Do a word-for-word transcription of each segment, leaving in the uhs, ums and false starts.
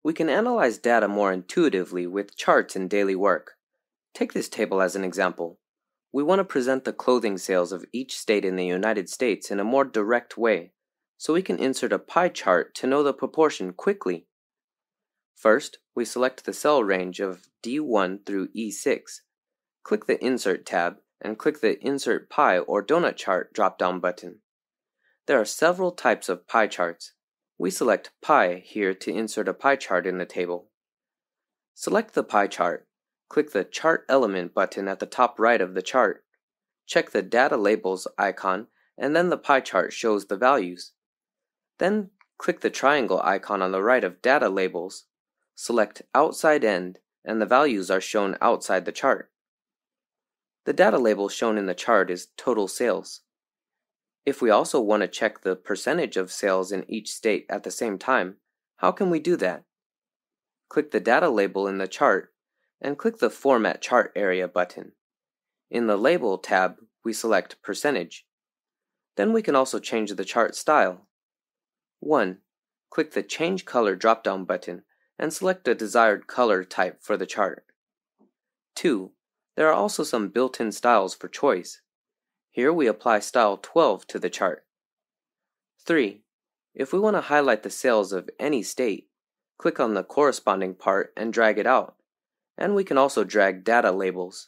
We can analyze data more intuitively with charts in daily work. Take this table as an example. We want to present the clothing sales of each state in the United States in a more direct way, so we can insert a pie chart to know the proportion quickly. First, we select the cell range of D one through E six. Click the Insert tab and click the Insert Pie or Donut Chart drop-down button. There are several types of pie charts. We select Pie here to insert a pie chart in the table. Select the pie chart. Click the Chart Element button at the top right of the chart. Check the Data Labels icon, and then the pie chart shows the values. Then click the triangle icon on the right of Data Labels. Select Outside End, and the values are shown outside the chart. The data label shown in the chart is total sales. If we also want to check the percentage of sales in each state at the same time, how can we do that? Click the data label in the chart and click the Format Chart Area button. In the Label tab, we select Percentage. Then we can also change the chart style. one. Click the Change Color drop-down button and select a desired color type for the chart. two. There are also some built-in styles for choice. Here we apply style twelve to the chart. three. If we want to highlight the sales of any state, click on the corresponding part and drag it out, and we can also drag data labels.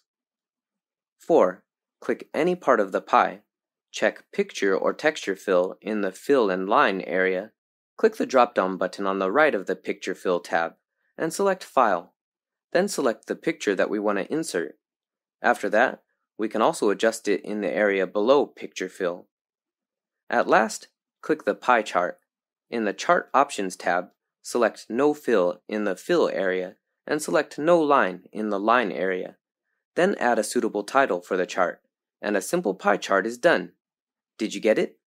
four. Click any part of the pie. Check Picture or Texture Fill in the Fill and Line area. Click the drop-down button on the right of the Picture Fill tab and select File. Then select the picture that we want to insert. After that, we can also adjust it in the area below Picture Fill. At last, click the pie chart. In the Chart Options tab, select No Fill in the Fill area and select No Line in the Line area. Then add a suitable title for the chart, and a simple pie chart is done. Did you get it?